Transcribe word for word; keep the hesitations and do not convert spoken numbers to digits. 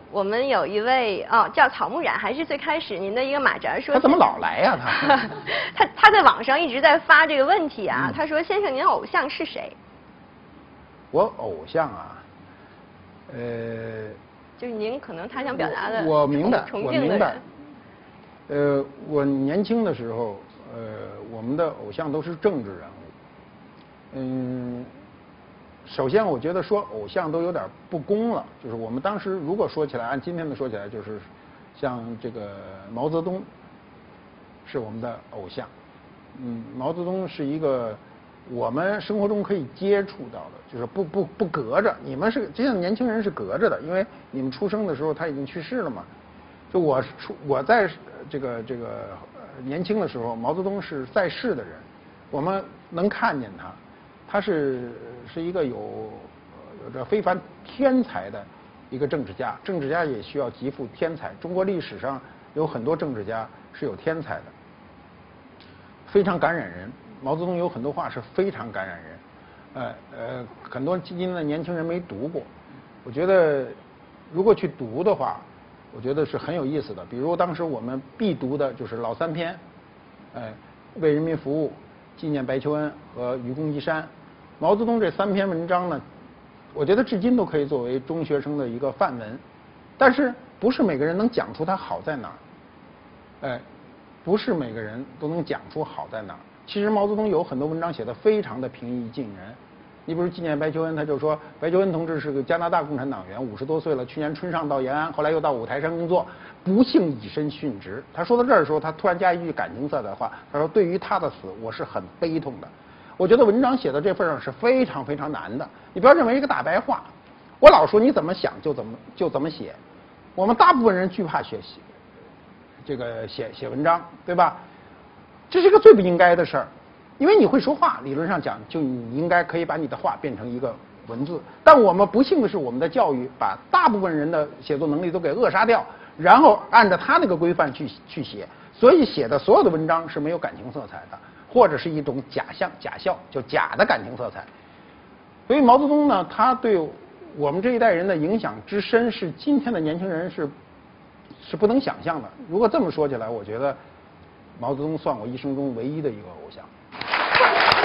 我们有一位哦叫草木染，还是最开始您的一个马扎说。 他怎么老来呀、啊？他他他在网上一直在发这个问题啊， 嗯、 他说：“先生，您偶像是谁？” 我偶像啊，呃， 就是您可能他想表达的我，我明白， 崇敬的人。 呃，我年轻的时候，呃，我们的偶像都是政治人物。嗯，首先我觉得说偶像都有点不公了，就是我们当时如果说起来，按今天的说起来，就是像这个毛泽东是我们的偶像。嗯，毛泽东是一个我们生活中可以接触到的，就是不不不隔着。你们是就像年轻人是隔着的，因为你们出生的时候他已经去世了嘛。就我出我在这个这个年轻的时候，毛泽东是在世的人，我们能看见他。他是是一个有有着非凡天才的一个政治家，政治家也需要极富天才。中国历史上有很多政治家是有天才的，非常感染人。毛泽东有很多话是非常感染人，呃呃，很多今天的年轻人没读过，我觉得如果去读的话，我觉得是很有意思的。比如当时我们必读的就是老三篇，呃，为人民服务、纪念白求恩和愚公移山。毛泽东这三篇文章呢，我觉得至今都可以作为中学生的一个范文，但是不是每个人能讲出它好在哪儿，哎，不是每个人都能讲出好在哪儿。其实毛泽东有很多文章写得非常的平易近人，你比如纪念白求恩，他就说白求恩同志是个加拿大共产党员，五十多岁了，去年春上到延安，后来又到五台山工作，不幸以身殉职。他说到这儿的时候，他突然加一句感情色彩的话，他说对于他的死，我是很悲痛的。我觉得文章写到这份上是非常非常难的，你不要认为一个大白话，我老说你怎么想就怎么就怎么写，我们大部分人惧怕写写这个写写文章，对吧？这是一个最不应该的事儿，因为你会说话，理论上讲就你应该可以把你的话变成一个文字，但我们不幸的是，我们的教育把大部分人的写作能力都给扼杀掉，然后按照他那个规范去去写，所以写的所有的文章是没有感情色彩的。或者是一种假象、假笑，就假的感情色彩。所以毛泽东呢，他对我们这一代人的影响之深，是今天的年轻人是是不能想象的。如果这么说起来，我觉得毛泽东算我一生中唯一的一个偶像。